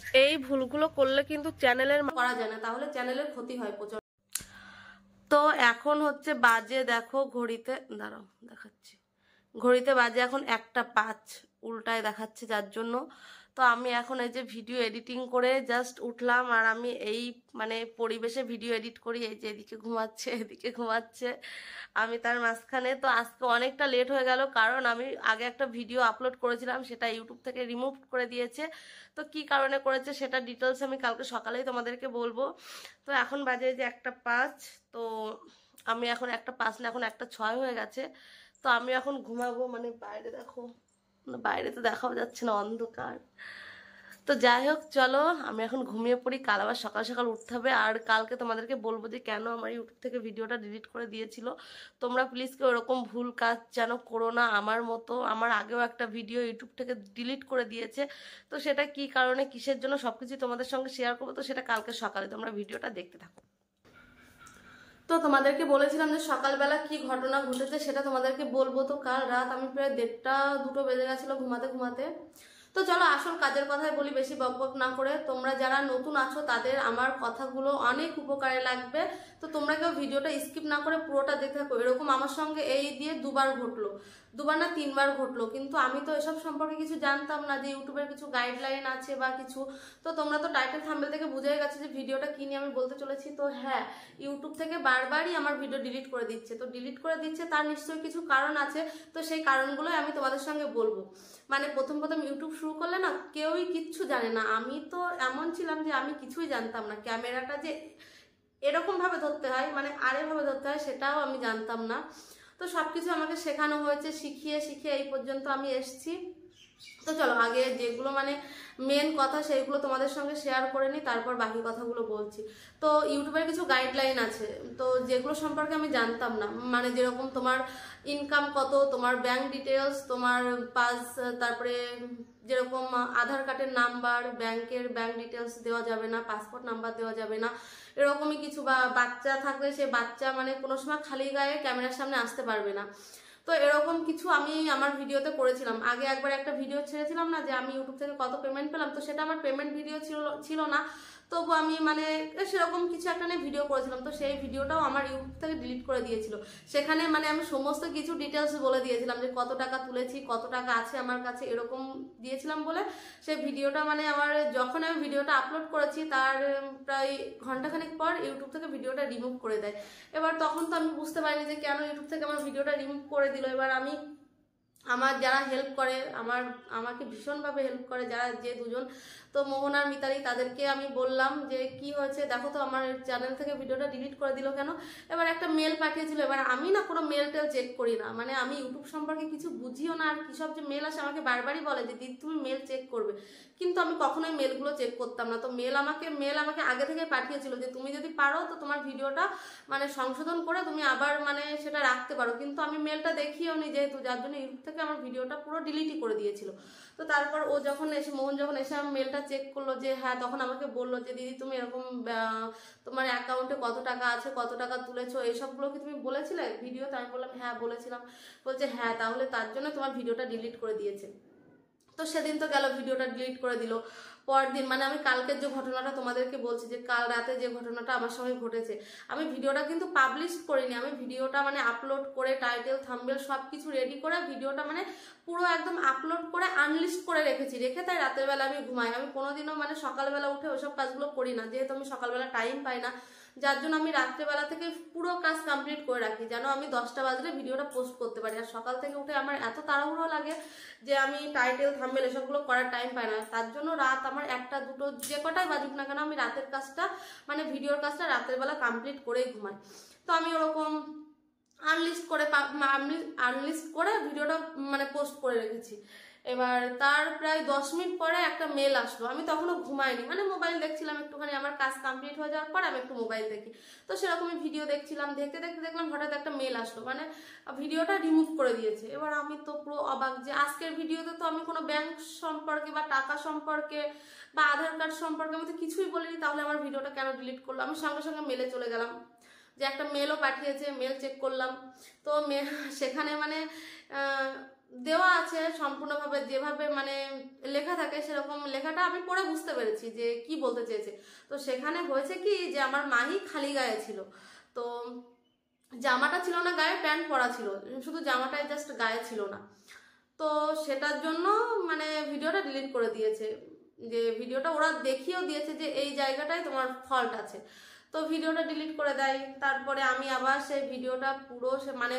এই ভুলগুলো করলে কিন্তু চ্যানেলের করা যায় না, তাহলে চ্যানেলের ক্ষতি হয় প্রচুর। তো এখন হচ্ছে বাজে, দেখো ঘড়িতে, দাঁড়াও দেখাচ্ছি, ঘড়িতে বাজে এখন 1টা 5, উল্টায় দেখাচ্ছে যার জন্য। তো আমি এখন এই যে ভিডিও এডিটিং করে জাস্ট উঠলাম, আর আমি এই মানে পরিবেশে ভিডিও এডিট করি, এই যে এদিকে ঘুমাচ্ছে এদিকে ঘুমাচ্ছে, আমি তার মাঝখানে। তো আজকে অনেকটা লেট হয়ে গেল, কারণ আমি আগে একটা ভিডিও আপলোড করেছিলাম, সেটা ইউটিউব থেকে রিমুভ করে দিয়েছে। তো কি কারণে করেছে সেটা ডিটেলস আমি কালকে সকালেই তোমাদেরকে বলবো। তো এখন বাজে যে 1টা 5, তো আমি এখন 1টা 5 না, এখন 1টা 6 হয়ে গেছে। তো আমি এখন ঘুমাবো, মানে বাইরে দেখো, বাইরে তো দেখাও যাচ্ছে না, অন্ধকার। তো যাই হোক চলো আমি এখন ঘুমিয়ে পড়ি, কাল আবার সকাল সকাল উঠতে হবে। আর কালকে তোমাদেরকে বলবো যে কেন আমার ইউটিউব থেকে ভিডিওটা ডিলিট করে দিয়েছিল। তোমরা প্লিজ কেউ এরকম ভুল কাজ যেন করো না আমার মতো। আমার আগেও একটা ভিডিও ইউটিউব থেকে ডিলিট করে দিয়েছে, তো সেটা কি কারণে কিসের জন্য সবকিছু তোমাদের সঙ্গে শেয়ার করবো। তো সেটা কালকে সকালে তোমরা ভিডিওটা দেখতে থাকো। তো তোমাদেরকে বলেছিলাম যে সকালবেলা কি ঘটনা ঘটেছে সেটা তোমাদেরকে বলবো। তো কাল রাত আমি প্রায় 1টা 2টো বেজে গেছিলো ঘুমাতে ঘুমাতে। তো চলো আসল কাজের কথাই বলি, বেশি বকবক না করে। তোমরা যারা নতুন আছো তাদের আমার কথাগুলো অনেক উপকারে লাগবে, তো তোমরা কেউ ভিডিওটা স্কিপ না করে পুরোটা দেখে থাকো। এরকম আমার সঙ্গে এই দিয়ে 2বার ঘটলো, 2বার না 3বার ঘটলো, কিন্তু আমি তো এসব সম্পর্কে কিছু জানতাম না যে ইউটিউবের কিছু গাইডলাইন আছে বা কিছু। তো তোমরা তো টাইটেল থাম্বনেল থেকে বুঝেই গেছো যে ভিডিওটা কি নিয়ে আমি বলতে চলেছি। তো হ্যাঁ, ইউটিউব থেকে বারবারই আমার ভিডিও ডিলিট করে দিচ্ছে। তো ডিলিট করে দিচ্ছে তার নিশ্চয়ই কিছু কারণ আছে, তো সেই কারণগুলোই আমি তোমাদের সঙ্গে বলবো। মানে প্রথম প্রথম ইউটিউব শুরু করলে না কেউই কিচ্ছু জানে না, আমি তো এমন ছিলাম যে আমি কিছুই জানতাম না। ক্যামেরাটা যে এরকম ভাবে ধরতে হয়, মানে আরেকভাবে ধরতে হয়, সেটাও আমি জানতাম না। তো সবকিছু আমাকে শেখানো হয়েছে, শিখিয়ে শিখিয়ে এই পর্যন্ত আমি এসেছি। তো চলো আগে যেগুলো মানে মেন কথা সেইগুলো তোমাদের সঙ্গে শেয়ার করে নিই, তারপর বাকি কথাগুলো বলছি। তো ইউটিউবের কিছু গাইডলাইন আছে, তো যেগুলো সম্পর্কে আমি জানতাম না। মানে যেরকম তোমার ইনকাম কত, তোমার ব্যাংক ডিটেলস, তোমার তারপরে যেরকম আধার কার্ডের নাম্বার, ব্যাংক ডিটেলস দেওয়া যাবে না, পাসপোর্ট নাম্বার দেওয়া যাবে না, এরকমই কিছু। বা বাচ্চা থাকলে সে বাচ্চা মানে কোনো সময় খালি গায়ে ক্যামেরার সামনে আসতে পারবে না। তো এরকম কিছু আমি আমার ভিডিওতে করেছিলাম। আগে একবার একটা ভিডিও ছেড়েছিলাম না যে আমি ইউটিউব থেকে কত পেমেন্ট পেলাম, তো সেটা আমার পেমেন্ট ভিডিও ছিল না। তবু আমি মানে সেরকম কিছু একটা নিয়ে ভিডিও করেছিলাম, তো সেই ভিডিওটাও আমার ইউটিউব থেকে ডিলিট করে দিয়েছিল। সেখানে মানে আমি সমস্ত কিছু ডিটেলস বলে দিয়েছিলাম যে কত টাকা তুলেছি, কত টাকা আছে আমার কাছে, এরকম দিয়েছিলাম বলে সেই ভিডিওটা মানে আমার যখন আমি ভিডিওটা আপলোড করেছি তার প্রায় ঘন্টাখানেক পর ইউটিউব থেকে ভিডিওটা রিমুভ করে দেয়। এবার তখন তো আমি বুঝতে পারিনি যে কেন ইউটিউব থেকে আমার ভিডিওটা রিমুভ করে দিল। এবার আমি আমার যারা হেল্প করে, আমাকে ভীষণভাবে হেল্প করে যারা, যে দুজন, তো মোহন আর মিতালি, তাদেরকে আমি বললাম যে কি হয়েছে দেখো তো, আমার চ্যানেল থেকে ভিডিওটা ডিলিট করে দিল কেন। এবার একটা মেল পাঠিয়েছিল। এবার আমি না কোনো মেল টেল চেক করি না, মানে আমি ইউটিউব সম্পর্কে কিছু বুঝিও না। আর কিসব যে মেল আসে আমাকে বারবারই বলে যে দিদি তুমি মেল চেক করবে, কিন্তু আমি কখনোই মেলগুলো চেক করতাম না। তো মেল আমাকে আগে থেকে পাঠিয়েছিল যে তুমি যদি পারো তো তোমার ভিডিওটা মানে সংশোধন করে তুমি আবার মানে সেটা রাখতে পারো, কিন্তু আমি মেলটা দেখিও নি যেহেতু, যার জন্য ইউটিউব থেকে আমার ভিডিওটা পুরো ডিলিটই করে দিয়েছিল। তো তারপর মোহন যখন এসে আমার মেলটা চেক করলো, যে হ্যাঁ, তখন আমাকে বললো যে দিদি তুমি এরকম তোমার অ্যাকাউন্টে কত টাকা আছে, কত টাকা তুলেছো, এইসবগুলো কি তুমি বলেছিলে ভিডিওতে? আমি বললাম হ্যাঁ বলেছিলাম। বলছে হ্যাঁ, তাহলে তার জন্য তোমার ভিডিওটা ডিলিট করে দিয়েছে। তো সেদিন তো গেল, ভিডিওটা ডিলিট করে দিল। পরের দিন মানে আমি কালকের যে ঘটনাটা তোমাদেরকে বলছি, যে কাল রাতে যে ঘটনাটা আমার সঙ্গে ঘটেছে, আমি ভিডিওটা কিন্তু পাবলিশ করিনি। আমি ভিডিওটা মানে আপলোড করে টাইটেল থাম্বনেল সব কিছু রেডি করে ভিডিওটা মানে পুরো একদম আপলোড করে আনলিস্ট করে রেখে তাই রাতের বেলা আমি ঘুমাই। আমি কোনোদিনও মানে সকালবেলা উঠে ওইসব কাজগুলো করি না, যেহেতু আমি সকালবেলা টাইম পাই না, যার জন্য আমি রাত্রেবেলা থেকে পুরো কাজ কমপ্লিট করে রাখি, যেন আমি 10টা বাজলে ভিডিওটা পোস্ট করতে পারি। আর সকাল থেকে উঠে আমার এত তাড়াহুড়ো লাগে যে আমি টাইটেল থাম্বনেল এসবগুলো করার টাইম পাই না। তার জন্য রাত আমার 1টা 2টো যে কটাই বাজুক না কেন, আমি রাতের কাজটা মানে ভিডিওর কাজটা রাতের বেলা কমপ্লিট করেই ঘুমাই। তো আমি ওরকম আনলিস্ট করে ভিডিওটা মানে পোস্ট করে রেখেছি। এবার তার প্রায় 10 মিনিট পরে একটা মেল আসলো। আমি তখনও ঘুমাইনি, মানে মোবাইল দেখছিলাম একটুখানি, আমার কাজ কমপ্লিট হয়ে যাওয়ার পর আমি একটু মোবাইল দেখি। তো সেরকমই ভিডিও দেখছিলাম, দেখতে দেখতে দেখলাম হঠাৎ একটা মেল আসলো, মানে ভিডিওটা রিমুভ করে দিয়েছে। এবার আমি তো পুরো অবাক, যে আজকের ভিডিওতে তো আমি কোনো ব্যাংক সম্পর্কে বা টাকা সম্পর্কে বা আধার কার্ড সম্পর্কে আমি তো কিছুই বলিনি, তাহলে আমার ভিডিওটা কেন ডিলিট করলো? আমি সঙ্গে সঙ্গে মেলে চলে গেলাম, যে একটা মেলও পাঠিয়েছে, মেল চেক করলাম। তো সেখানে মানে দেওয়া আছে সম্পূর্ণভাবে, যেভাবে মানে লেখা থাকে সেরকম লেখাটা আমি পড়ে বুঝতে পেরেছি যে কি বলতে চেয়েছে। তো সেখানে হয়েছে কি যে আমার মাহি খালি গায়ে ছিল, তো জামাটা ছিল না গায়ে, প্যান্ট পরা ছিল, শুধু জামাটাই জাস্ট গায়ে ছিল না। তো সেটার জন্য মানে ভিডিওটা ডিলিট করে দিয়েছে, যে ভিডিওটা ওরা দেখিয়েও দিয়েছে যে এই জায়গাটায় তোমার ফল্ট আছে, তো ভিডিওটা ডিলিট করে দেয়। তারপরে আমি আবার সেই ভিডিওটা পুরো মানে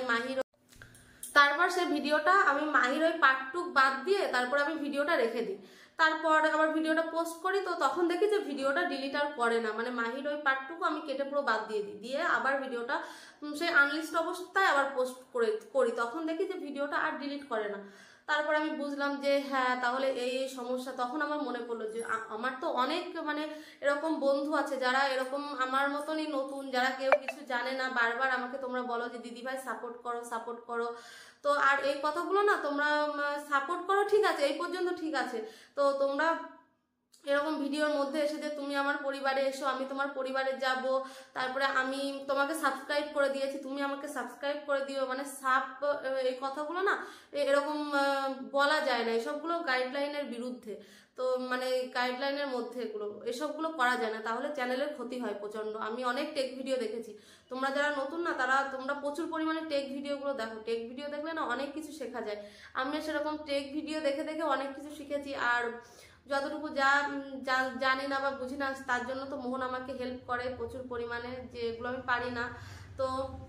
তারপর সেই ভিডিওটা আমি মাহির ওই পার্টটুক বাদ দিয়ে তারপর আমি ভিডিওটা রেখে দিই। তারপর আবার ভিডিওটা পোস্ট করি, তো তখন দেখি যে ভিডিওটা ডিলিট আর করে না, মানে মাহির ওই পার্টটুকু আমি কেটে পুরো বাদ দিয়ে দিই, দিয়ে আবার ভিডিওটা সেই আনলিস্ট অবস্থায় আবার পোস্ট করি, তখন দেখি যে ভিডিওটা আর ডিলিট করে না। তারপর আমি বুঝলাম যে হ্যাঁ তাহলে এই সমস্যা। তখন আমার মনে পড়লো যে আমার তো অনেক মানে এরকম বন্ধু আছে যারা এরকম আমার মতনই নতুন, যারা কেউ কিছু জানে না, বারবার আমাকে তোমরা বলো যে দিদি ভাই সাপোর্ট করো সাপোর্ট করো। তো আর এই কথাগুলো না তোমরা সাপোর্ট করো ঠিক আছে, এই পর্যন্ত ঠিক আছে, তো তোমরা এরকম ভিডিওর মধ্যে এসে যে তুমি আমার পরিবারে এসো, আমি তোমার পরিবারে যাব, তারপরে আমি তোমাকে সাবস্ক্রাইব করে দিয়েছি তুমি আমাকে সাবস্ক্রাইব করে দিও, মানে এই কথাগুলো না এরকম বলা যায় না, এসবগুলো গাইডলাইনের বিরুদ্ধে। তো মানে গাইডলাইনের মধ্যে এসবগুলো করা যায় না, তাহলে চ্যানেলের ক্ষতি হয় প্রচন্ড। আমি অনেক টেক ভিডিও দেখেছি, তোমরা যারা নতুন না তোমরা প্রচুর পরিমাণে টেক ভিডিওগুলো দেখো, টেক ভিডিও দেখলে না অনেক কিছু শেখা যায়। আমি সেরকম টেক ভিডিও দেখে দেখে অনেক কিছু শিখেছি, আর যতটুকু জানি না বা বুঝি না তার জন্য তো মোহন আমাকে হেল্প করে প্রচুর পরিমাণে, যে এগুলো আমি পারি না। তো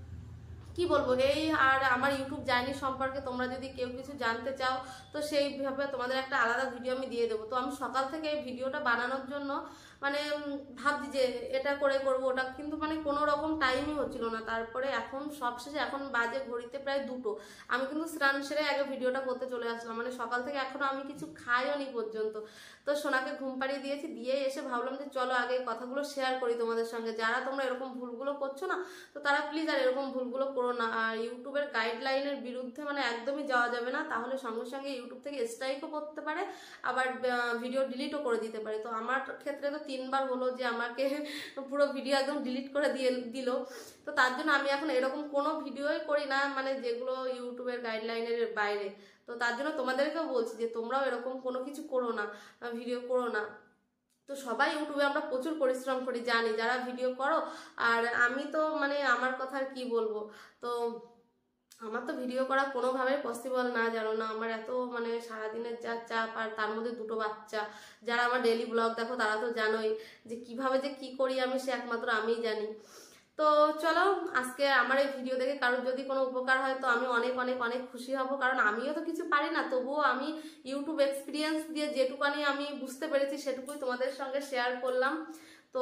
কি বলবো এই, আর আমার ইউটিউব জার্নি সম্পর্কে তোমরা যদি কেউ কিছু জানতে চাও তো সেইভাবে তোমাদের একটা আলাদা ভিডিও আমি দিয়ে দেবো। তো আমি সকাল থেকে এই ভিডিওটা বানানোর জন্য মানে ভাবছি যে এটা করবো ওটা, কিন্তু মানে কোনো রকম টাইমই হচ্ছিল না। তারপরে এখন সবশেষে এখন বাজে ঘড়িতে প্রায় 2টো, আমি কিন্তু স্নান সেরে আগে ভিডিওটা করতে চলে আসলাম, মানে সকাল থেকে এখনো আমি কিছু খাইও নি পর্যন্ত। তো সোনাকে ঘুম পাড়িয়ে দিয়েছি, দিয়ে এসে ভাবলাম যে চলো আগে এই কথাগুলো শেয়ার করি তোমাদের সঙ্গে, যারা তোমরা এরকম ভুলগুলো করছো না তো তারা প্লিজ আর এরকম ভুলগুলো করো না। আর ইউটিউবের গাইডলাইনের বিরুদ্ধে মানে একদমই যাওয়া যাবে না, তাহলে সঙ্গে সঙ্গে ইউটিউব থেকে স্ট্রাইকও করতে পারে, আবার ভিডিও ডিলিটও করে দিতে পারে। তো আমার ক্ষেত্রে তো 3বার হলো যে আমাকে পুরো ভিডিও একদম ডিলিট করে দিল। তো তার জন্য আমি এখন এরকম কোনো ভিডিওই করি না মানে যেগুলো ইউটিউবের গাইডলাইনের বাইরে। তো তার জন্য তোমাদেরকেও বলছি যে তোমরাও এরকম কোনো কিছু করো না, ভিডিও করো না। তো সবাই ইউটিউবে আমরা প্রচুর পরিশ্রম করি জানি, যারা ভিডিও করো। আর আমি তো মানে আমার কথা আর কি বলবো, তো আমার তো ভিডিও করা কোনোভাবেই পসিবল না, জানো না আমার এত মানে সারাদিনের যা চাপ, আর তার মধ্যে 2টো বাচ্চা। যারা আমার ডেইলি ব্লগ দেখো তারা তো জানোই যে কিভাবে যে কি করি আমি, সে একমাত্র আমিই জানি। তো চলো আজকে আমার এই ভিডিও দেখে কারোর যদি কোনো উপকার হয় তো আমি অনেক অনেক অনেক খুশি হব, কারণ আমিও তো কিছু পারি না, তবুও আমি ইউটিউব এক্সপিরিয়েন্স দিয়ে যেটুকানি আমি বুঝতে পেরেছি সেটুকুই তোমাদের সঙ্গে শেয়ার করলাম। তো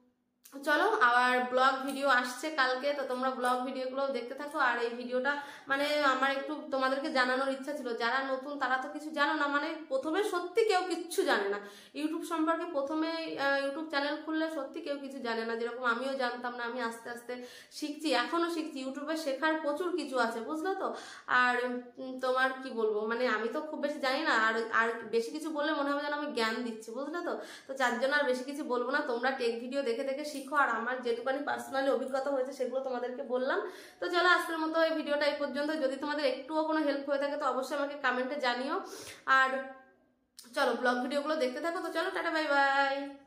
চলো আবার ব্লগ ভিডিও আসছে কালকে, তো তোমরা ব্লগ ভিডিওগুলো দেখতে থাকো। আর এই ভিডিওটা মানে আমার একটু তোমাদেরকে জানানোর ইচ্ছা ছিল, যারা নতুন তারা তো কিছু জানো না, মানে প্রথমে সত্যি কেউ কিচ্ছু জানে না ইউটিউব সম্পর্কে, প্রথমে ইউটিউব চ্যানেল খুললে সত্যি কেউ কিছু জানে না, যেরকম আমিও জানতাম না, আমি আস্তে আস্তে শিখছি, এখনো শিখছি, ইউটিউবে শেখার প্রচুর কিছু আছে বুঝলো তো। আর তোমার কি বলবো মানে আমি তো খুব বেশি জানি না, আর বেশি কিছু বললে মনে হবে যেন আমি জ্ঞান দিচ্ছি বুঝলে তো। তো যার জন্য আর বেশি কিছু বলবো না, তোমরা টেক ভিডিও দেখে দেখে শিখো, আর আমার যেটুকানি পার্সোনালি অভিজ্ঞতা হয়েছে সেগুলো তোমাদেরকে বললাম। তো চলো আজকের মতো এই ভিডিওটা এই পর্যন্ত, যদি তোমাদের একটুও কোনো হেল্প হয়ে থাকে তো অবশ্যই আমাকে কমেন্টে জানিও। আর চলো ব্লগ ভিডিওগুলো দেখতে থাকো, তো চলো টাটা বাই বাই।